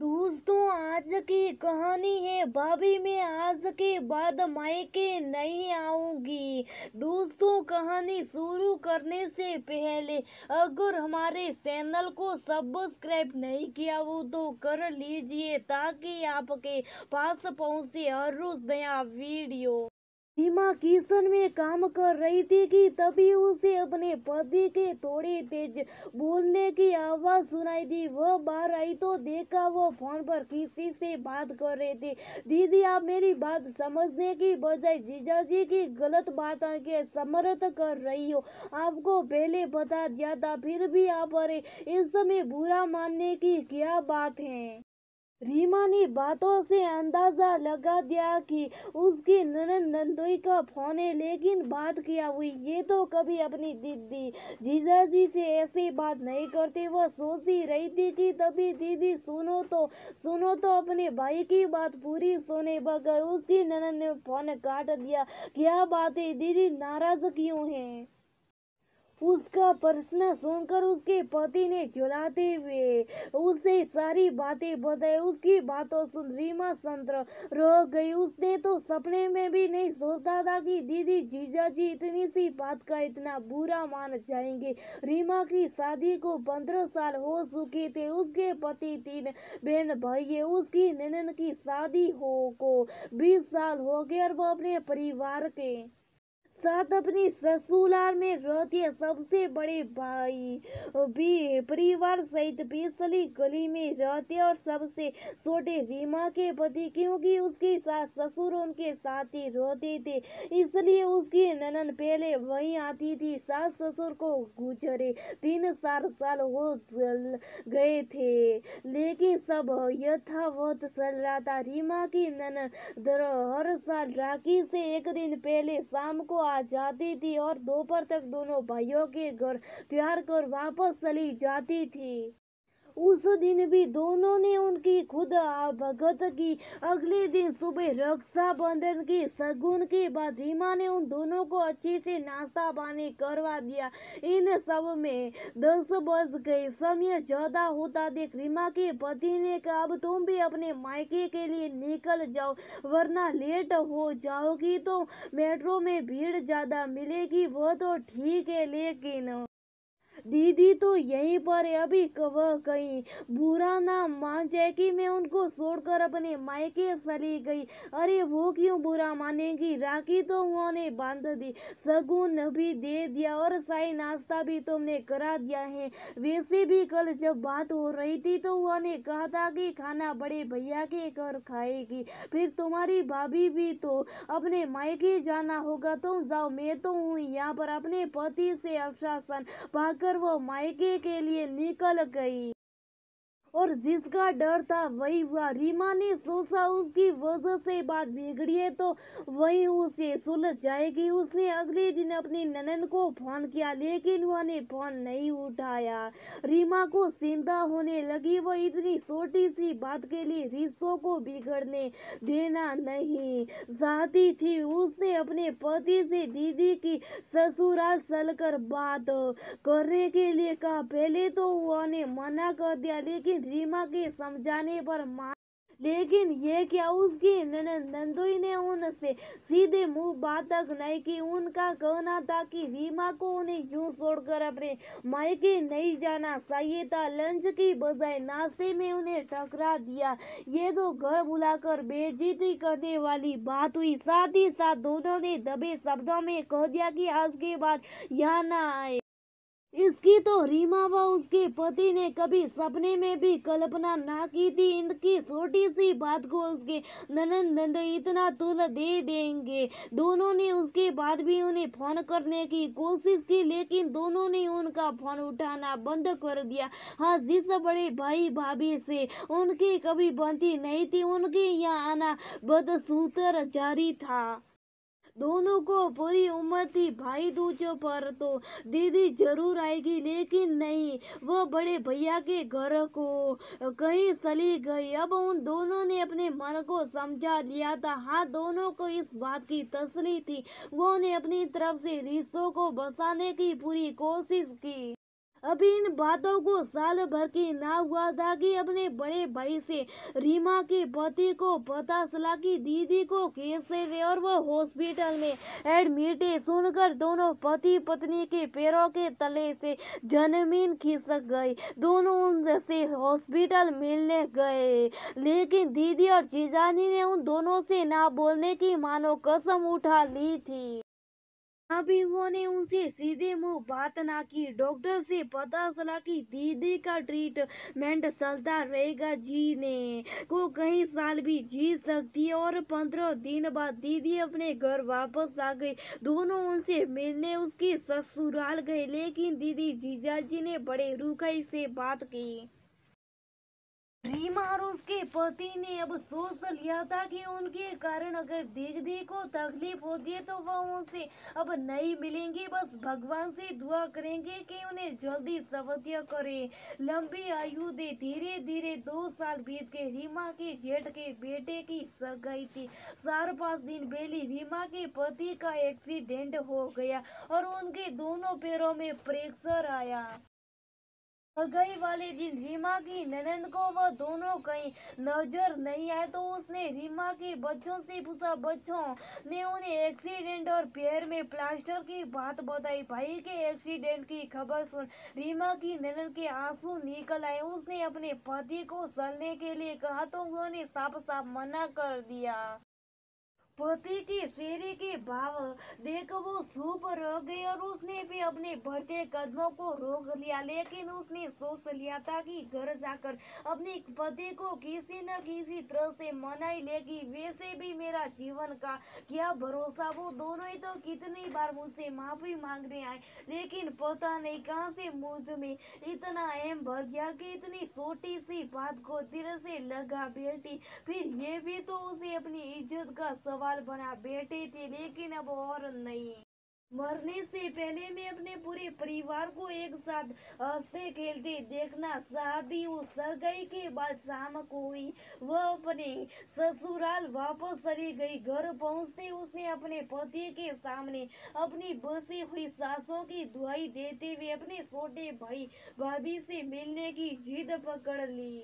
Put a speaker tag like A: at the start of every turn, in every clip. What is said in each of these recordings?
A: दोस्तों, आज की कहानी है भाभी मैं आज के बाद मायके नहीं आऊंगी। दोस्तों, कहानी शुरू करने से पहले अगर हमारे चैनल को सब्सक्राइब नहीं किया हो तो कर लीजिए ताकि आपके पास पहुंचे हर रोज नया वीडियो। सीमा किचन में काम कर रही थी कि तभी उसे अपने पति के थोड़ी तेज बोलने की आवाज सुनाई दी। वह बाहर आई तो देखा वो फोन पर किसी से बात कर रहे थे। दीदी, आप मेरी बात समझने की बजाय जीजाजी की गलत बातों के समर्थन कर रही हो। आपको पहले बता दिया था, फिर भी आप अरे इसमें बुरा मानने की क्या बात है। रीमा ने बातों से अंदाजा लगा दिया कि उसकी ननद नंदोई का फोन है, लेकिन बात क्या हुई ये तो कभी अपनी दीदी जीजाजी से ऐसी बात नहीं करती। वह सोच ही रही थी कि तभी दीदी सुनो तो अपने भाई की बात पूरी सुने बगैर उसकी ननद ने फोन काट दिया। क्या बात है दीदी, नाराज क्यों है? उसका प्रश्न सुनकर उसके पति ने चिल्लाते हुए उसे सारी बातें बताई। उसकी बातों सुन रीमा संतर रह गई। उसने तो सपने में भी नहीं सोचा था कि दीदी जीजाजी इतनी सी बात का इतना बुरा मान जाएंगे। रीमा की शादी को 15 साल हो चुके थे। उसके पति 3 बहन भाई है। उसकी ननद की शादी को 20 साल हो गए और वो अपने परिवार के साथ अपनी ससुराल में रहती है। सबसे बड़े भाई भी परिवार सहित पिछली गली में रहते और सबसे छोटे रीमा के पति, क्योंकि उसकी सास ससुर उनके साथ ही रहते थे इसलिए उसकी ननद पहले वहीं आती थी। सास ससुर को गुजरे 3-4 साल हो गए थे, लेकिन सब यथावत चल रहा था। रीमा की ननद हर साल राखी से एक दिन पहले शाम को आ जाती थी और दोपहर तक दोनों भाइयों के घर तैयार कर वापस चली जाती थी। उस दिन भी दोनों ने उनकी खुद भगत की। अगले दिन सुबह रक्षाबंधन की शगुन के बाद रीमा ने उन दोनों को अच्छी से नाश्ता पानी करवा दिया। इन सब में 10 बज गए। समय ज्यादा होता देख रीमा के पति ने कहा, अब तुम भी अपने मायके के लिए निकल जाओ वरना लेट हो जाओगी तो मेट्रो में भीड़ ज्यादा मिलेगी। वो तो ठीक है, लेकिन दीदी तो यहीं पर है। अभी वह कहीं बुरा ना मान जाए कि मैं उनको छोड़कर अपने मायके चली गई। अरे वो क्यों बुरा मानेगी? राखी तो उन्होंने बांध दी, शगुन भी दे दिया और शाही नाश्ता भी तुमने करा दिया है। वैसे भी कल जब बात हो रही थी तो उन्होंने कहा था कि खाना बड़े भैया के घर खाएगी। फिर तुम्हारी भाभी भी तो अपने मायके जाना होगा, तुम जाओ, मैं तो हूँ यहाँ पर। अपने पति से आश्वासन पाकर वो मायके के लिए निकल गई और जिसका डर था वही हुआ। रीमा ने सोचा उसकी वजह से बात बिगड़ी है तो वही उसे सुलझ जाएगी। उसने अगले दिन अपनी ननद को फोन किया, लेकिन उन्होंने फोन नहीं उठाया। रीमा को चिंता होने लगी। वो इतनी छोटी सी बात के लिए रिश्तों को बिगड़ने देना नहीं चाहती थी। उसने अपने पति से दीदी की ससुराल चलकर बात करने के लिए कहा। पहले तो उन्होंने मना कर दिया, लेकिन रीमा के समझाने पर लेकिन ये क्या, उसकी ननद नंदोई ने उनसे सीधे मुंह बात तक नहीं की। उनका कहना था कि रीमा को उन्हें यूं छोड़कर अपने मायके नहीं जाना चाहिए था। लंच की बजाय नाश्ते में उन्हें ठकरा दिया। ये तो घर बुलाकर बेइज्जती करने वाली बात हुई। साथ ही साथ दोनों ने दबे शब्दों में कह दिया कि आज के बाद यहाँ ना आए। इसकी तो रीमा व उसके पति ने कभी सपने में भी कल्पना ना की थी। इनकी छोटी सी बात को उसके ननद इतना तुल दे देंगे। दोनों ने उसके बाद भी उन्हें फोन करने की कोशिश की, लेकिन दोनों ने उनका फोन उठाना बंद कर दिया। हाँ, जिस बड़े भाई भाभी से उनकी कभी बनती नहीं थी, उनके यहाँ आना बदसूतर जारी था। दोनों को पूरी उम्र थी। भाई दूजों पर तो दीदी जरूर आएगी, लेकिन नहीं, वो बड़े भैया के घर को कहीं चली गई। अब उन दोनों ने अपने मन को समझा लिया था। हाँ, दोनों को इस बात की तसल्ली थी। वो ने अपनी तरफ से रिश्तों को बसाने की पूरी कोशिश की। अभी इन बातों को साल भर की ना हुआ था कि अपने बड़े भाई से रीमा के पति को पता चला कि दीदी को कैंसर है और वो हॉस्पिटल में एडमिट है। सुनकर दोनों पति पत्नी के पैरों के तले से जमीन खिसक गई। दोनों उनसे हॉस्पिटल मिलने गए, लेकिन दीदी और जीजानी ने उन दोनों से ना बोलने की मानो कसम उठा ली थी। अभी उन्होंने उनसे सीधे मुंह बात ना की। डॉक्टर से पता चला कि दीदी का ट्रीटमेंट चलता रहेगा, जीने को कई साल भी जी सकती है। और 15 दिन बाद दीदी अपने घर वापस आ गई। दोनों उनसे मिलने उसकी ससुराल गए, लेकिन दीदी जीजाजी ने बड़े रुखाई से बात की। रीमा और उसके पति ने अब सोच लिया था कि उनके कारण अगर दीदी को तकलीफ होती है तो वह उनसे अब नहीं मिलेंगे। बस भगवान से दुआ करेंगे कि उन्हें जल्दी स्वास्थ्य करे, लंबी आयु दे। धीरे धीरे 2 साल बीत गए। रीमा के जेठ के बेटे की सगाई थी। 4-5 दिन पहले रीमा के पति का एक्सीडेंट हो गया और उनके दोनों पैरों में फ्रैक्चर आया। सगाई वाले दिन रीमा की ननद को वह दोनों कहीं नजर नहीं आए, तो उसने रीमा के बच्चों से पूछा। बच्चों ने उन्हें एक्सीडेंट और पैर में प्लास्टर की बात बताई। भाई के एक्सीडेंट की खबर सुन रीमा की ननद के आंसू निकल आए। उसने अपने पति को चलने के लिए कहा तो उन्होंने साफ साफ मना कर दिया। पति के चेहरे के भाव देख वो चुप रह गई और उसने भी अपने बढ़ते कदमों को रोक लिया। लेकिन उसने सोच लिया था कि घर जाकर अपने पति को किसी न किसी तरह से मना ही लेगी। वैसे भी मेरा जीवन का क्या भरोसा, वो दोनों ही तो कितनी बार मुझसे माफी मांगने आए, लेकिन पता नहीं कहां से मुझ में इतना एम भर गया कि इतनी छोटी सी बात को दिल से लगा बैठी। फिर ये भी तो उसे अपनी इज्जत का सवाल बना बैठे थे, लेकिन अब और नहीं। मरने से पहले मैं अपने पूरे परिवार को एक साथ हंसते खेलते देखना चाहती हूँ। सगाई के बाद शाम को हुई वह अपने ससुराल वापस चली गई। घर पहुँचते उसने अपने पति के सामने अपनी बसी हुई सासों की दुहाई देते हुए अपने छोटे भाई भाभी से मिलने की जिद पकड़ ली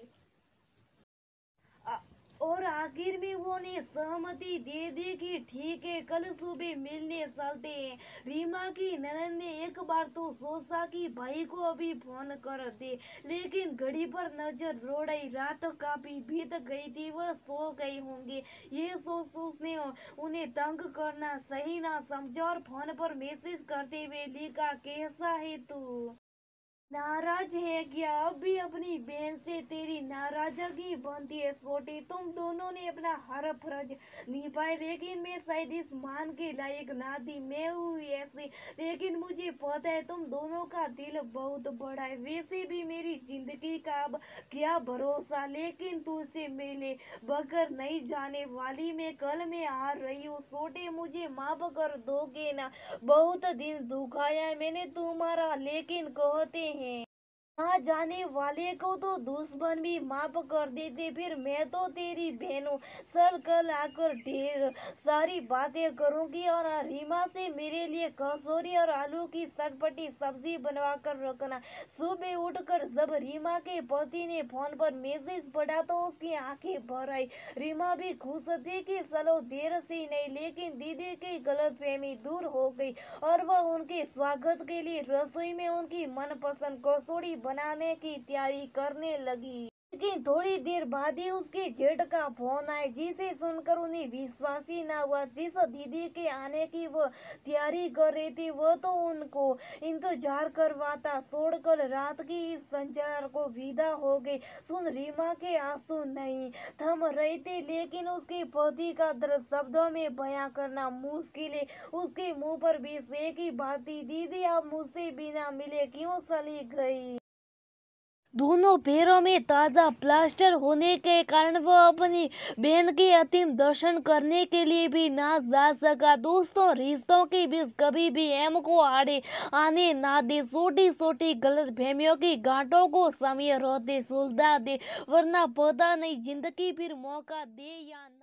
A: और आखिर में उन्होंने सहमति दे दी कि ठीक है, कल सुबह मिलने चलते हैं। रीमा की ननद ने एक बार तो सोचा कि भाई को अभी फोन कर दे, लेकिन घड़ी पर नजर दौड़ाई। रात काफी बीत गई थी, वह सो गए होंगे। ये सोच उसने उन्हें तंग करना सही ना समझा और फोन पर मैसेज करते हुए लिखा, कैसा है तू, नाराज है क्या? अब भी अपनी बहन से तेरी नाराजगी बनती है छोटी। तुम दोनों ने अपना हर फर्ज निभाए, लेकिन मैं शायद इस मान के लायक ना थी। मैं हुई ऐसी, लेकिन मुझे पता है तुम दोनों का दिल बहुत बड़ा है। वैसे भी मेरी जिंदगी का अब क्या भरोसा, लेकिन तुझसे मिले बगैर नहीं जाने वाली मैं। कल मैं आ रही हूँ छोटे, मुझे माफ कर दोगे ना? बहुत दिन दुखाया है मैंने तुम्हारा, लेकिन कहते हैं आ जाने वाले को तो दुश्मन भी माफ कर देते। फिर मैं तो तेरी बहन हूँ, चल कल आकर ढेर सारी बातें करूंगी और रीमा से मेरे लिए कचौरी और आलू की चटपटी सब्जी बनवा कर रखना। सुबह उठकर जब रीमा के पति ने फोन पर मैसेज पढ़ा तो उसकी आंखें भर आई। रीमा भी खुश थी कि चलो देर से नहीं, लेकिन दीदी की गलतफहमी दूर हो गई और वह उनके स्वागत के लिए रसोई में उनकी मनपसंद कचौड़ी बनाने की तैयारी करने लगी। लेकिन थोड़ी देर बाद ही उसके जेठ का फोन आया, जिसे सुनकर उन्हें विश्वास ही न हुआ। जिस दीदी के आने की वो तैयारी कर रही थी वो तो उनको इंतजार करवाता छोड़कर रात की इस संचार को विदा हो गई। सुन रीमा के आंसू नहीं थम रहे थे, लेकिन उसके पति का दर्द शब्दों में बयां करना मुश्किल है। उसके मुंह पर भी एक ही बात थी, दीदी आप मुझसे बिना मिले क्यों चली गई? दोनों पैरों में ताजा प्लास्टर होने के कारण वह अपनी बहन के अंतिम दर्शन करने के लिए भी ना जा सका। दोस्तों, रिश्तों के बीच कभी भी एम को आड़े आने ना दे। छोटी छोटी गलतफहमियों की गांठों को समय रहते सुलझा दे, वरना पता नहीं जिंदगी फिर मौका दे या